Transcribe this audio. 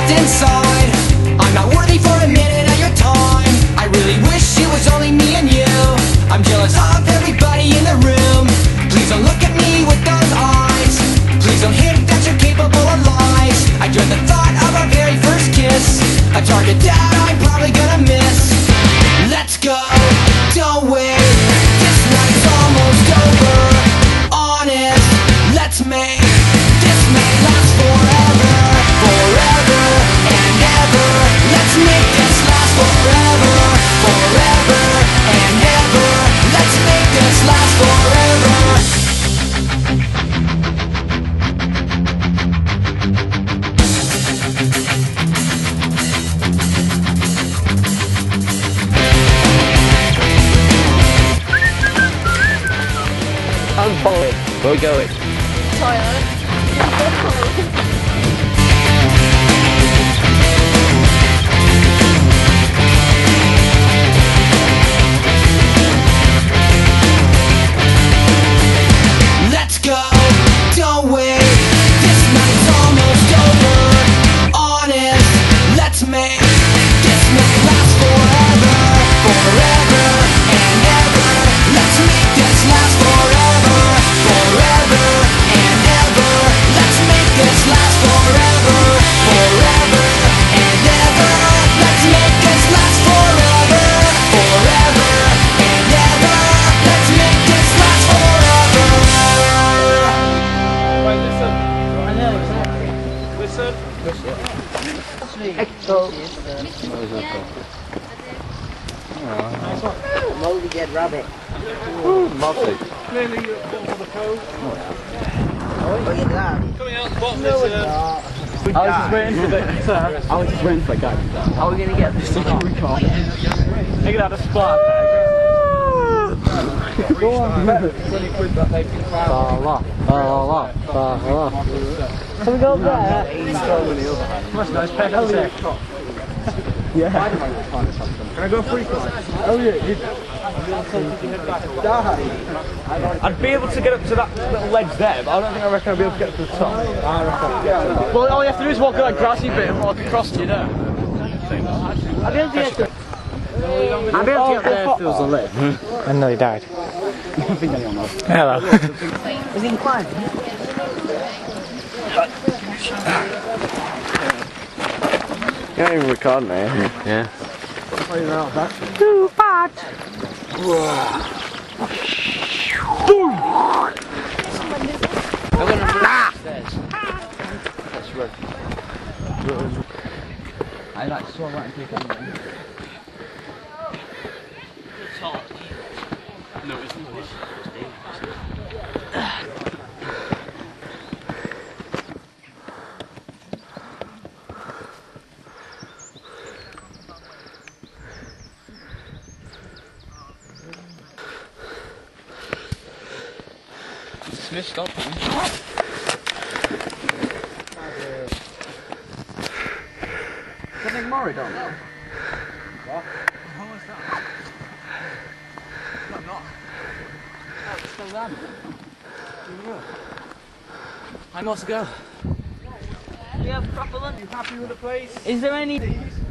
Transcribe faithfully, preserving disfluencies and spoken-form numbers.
trapped inside. I'm not worthy for a minute of your time. I really wish it was only me and you. I'm jealous of everybody in the room. Please don't look at me with those eyes. Please don't hint that you're capable of lies. I dread the thought of our very first kiss, a target that I'm probably gonna miss. Let's go, don't wait, this night's almost over. Honest, let's make this night last forever. Forever and ever, let's make this last forever. Forever and ever, let's make this last forever. I'm following. Where are we going? Toilet. Let's go, don't wait, this night's almost over. Honest, let's make this night last forever. Forever and ever, let's make this last forever. Forever and ever, let's make this last forever. Forever and ever, let's make this last forever. Forever and ever, let's make this last forever. Right, listen. I know, exactly. Listen. Echo. Nice one. Moldy dead rabbit. Lovely. Clearly you're for the code. Look at that. Coming out the bottom No, is... it's Uh, not. I was just waiting for the. Sir, I was just waiting for the guy. How are we going to get this? We can't. Look at that, a splat. Go on, twenty quid that they can find. Bala, bala, bala. Can we go there? That's nice pen, isn't it? Yeah. Can I go free climb? Oh yeah, you... I'd be able to get up to that little ledge there, but I don't think I reckon I'd be able to get to the top. I reckon. Well, all you have to do is walk that grassy bit and walk across to you there. I'll be able to get to I'll be able to get there if there was a lift. And nearly died. Hello. Is he climbing? You don't even record me. Yeah. Too bad. I'm going to run upstairs. Let's run. I like to swallow right into your camera. It's hot. No, it's not. Smith, stop. Something Murray done? What? How was that? No, not. Oh, it's still there. How more to go? We have proper lunch. You happy with the place? Is there any...